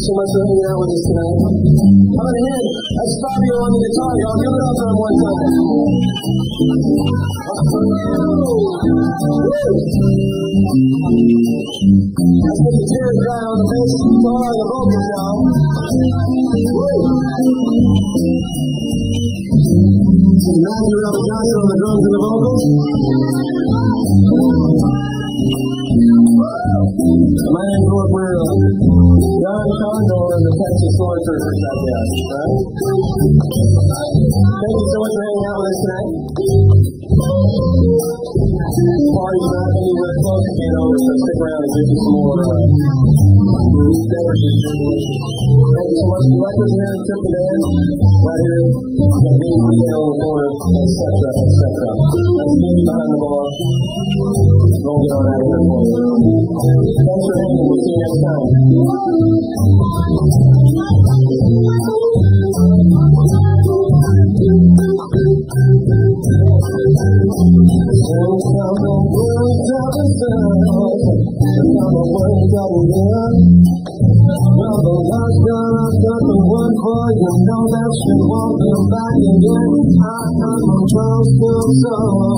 so much for hanging out with us tonight. How about a hand? That's Fabio on the guitar, y'all. Give it up for him one time. Let's get the tears dry on the bass, guitar, and the vocals, y'all. Matthew Robert Johnson on the drums and the vocals. My name is Lord Weir. John Condor and the Texas Sword Surfers out there. Right? Thank you so much for hanging out with us tonight. This party's not anywhere close to being over, so stick around and give you some more beverages. Thank you so much. The records here in Trip the Band, right here, the being retail on the corner, etc., etc. That's me behind the bar. Don't get on out of here for you. Thanks for hanging. We'll see you next time. Well, the last girl I've got the one for you know that she won't come back again. I have no trust still so.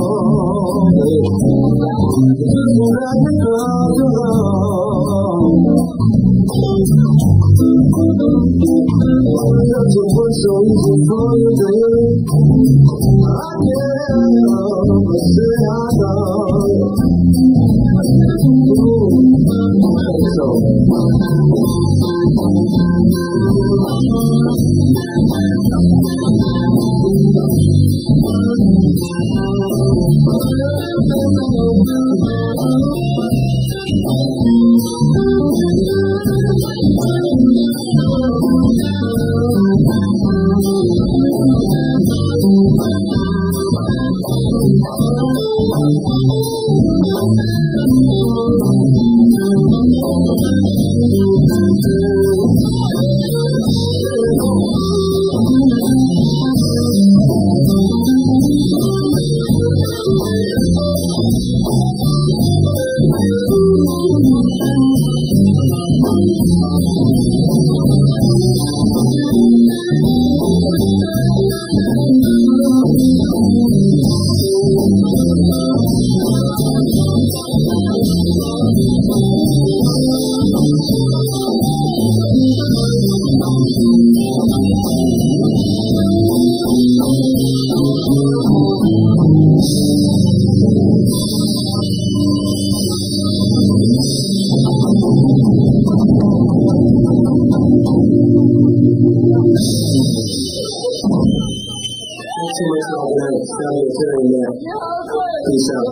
Just let me go alone. That's a voice so easy for you, baby. I can't say I know. Peace out.